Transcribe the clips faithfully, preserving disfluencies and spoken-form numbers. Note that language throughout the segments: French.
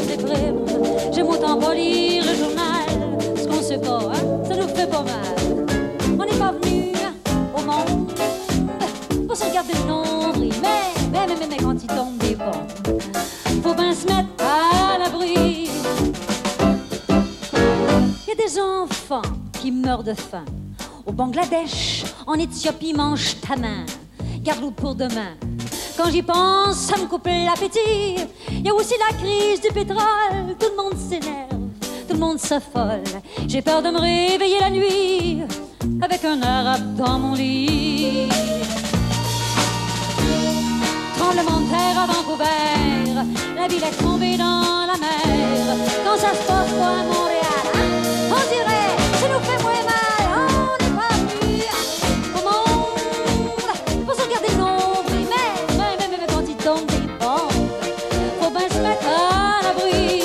me déprime. J'aime autant pas lire le journal. Ce qu'on sait pas, hein, ça nous fait pas mal. On n'est pas venu au monde pour se regarder le nombril. Mais, mais, mais, mais, mais quand il tombe des bombes, faut bien se mettre à l'abri. Il y a des enfants qui meurent de faim. Au Bangladesh, en Éthiopie, mange ta main. Garde-l'eau pour demain. Quand j'y pense, ça me coupe l'appétit. Il y a aussi la crise du pétrole. Tout le monde s'énerve, tout le monde s'affole. J'ai peur de me réveiller la nuit avec un arabe dans mon lit. Tremblement de terre à Vancouver, la ville est tombée dans la mer. Quand ça se passe pas à Montréal, hein, on dirait ça nous fait moins mal. On n'est pas venu au monde pour se regarder le nombril. Mais, mais, mais, mais, mais quand il tombe des bombes, faut bien se mettre à l'abri.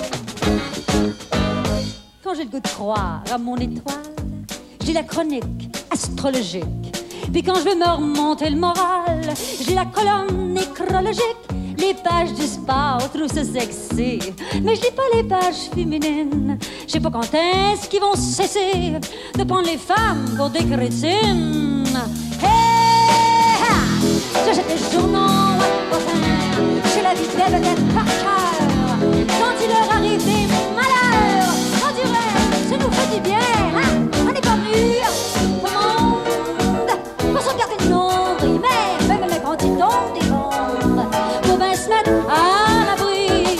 Quand j'ai le goût de croire à mon étoile, j'ai la chronique astrologique. Puis quand je veux me remonter le moral, j'ai la colonne nécrologique. Les pages du sport, trouve ça sexy. Mais je lis pas les pages féminines. Je sais pas quand est-ce qu'ils vont cesser de prendre les femmes pour des crétines. Hey, ha! J'achète les journaux à refaire. J'ai la vie des vedettes par cœur. Quand il leur arrive des malheurs, on dirait, ça nous fait du bien, hein? On n'est pas venu au monde pour se regarder le nombril. Mais, mais, mais, mais quand il tombe des bombes, faut bien se mettre à l'abri.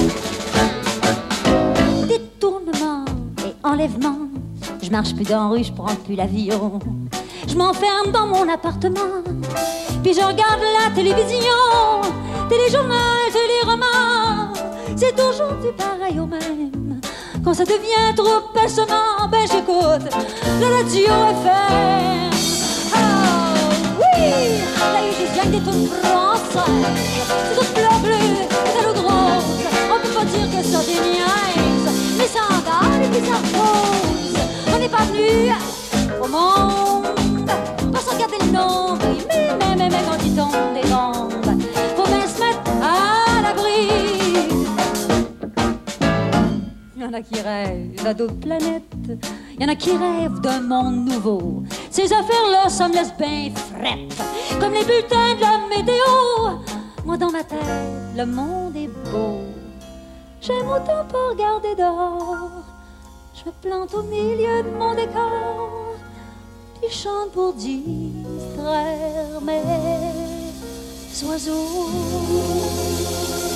Détournement et enlèvement, je marche plus dans la rue, je prends plus l'avion. Je m'enferme dans mon appartement, puis je regarde la télévision, téléjournal, téléromans. C'est toujours du pareil au même. Quand ça devient trop passionnant, ben j'écoute la radio F M. Oh oui, là je viens des tunes françaises. C'est tout bleu bleu, c'est l'eau de rose. On peut pas dire que ça déniaise, mais ça emballe et puis ça repose. On n'est pas venu au monde pour se regarder le nombril. Mais, mais, mais, mais quand il tombe des bombes, faut bien se mettre à l'abri. Il y en a qui rêvent à d'autres planètes. Il y en a qui rêvent d'un monde nouveau. Ces affaires-là, ça me laisse bien frette, comme les bulletins de la météo. Moi, dans ma tête, le monde est beau. J'aime autant pas regarder dehors. Je me plante au milieu de mon décor, puis chante pour distraire mes oiseaux.